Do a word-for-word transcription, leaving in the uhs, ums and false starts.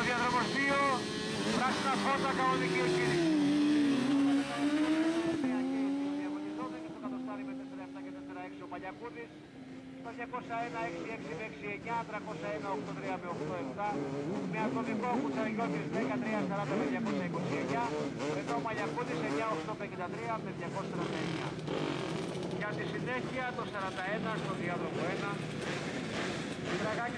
διάδρομος δύο, πράσινα φώτα, κανονική εκκίνηση. Διαγωνιζόμενοι στο κατοστάρι με τέσσερα επτά και τέσσερα έξι ο Παλιακούδης. Στα διακόσια ένα έξι έξι με έξι εννιά, τριακόσια ένα οκτώ τρία με οκτώ επτά. Με ατομικό Κουτσαριγιώτης δεκατρία σαράντα με διακόσια είκοσι εννιά. Ενώ ο Μαλιακούδης εννιά οκτώ πενήντα τρία με διακόσια τριάντα εννιά. Για τη συνέχεια το σαράντα ένα στο διάδρομο ένα.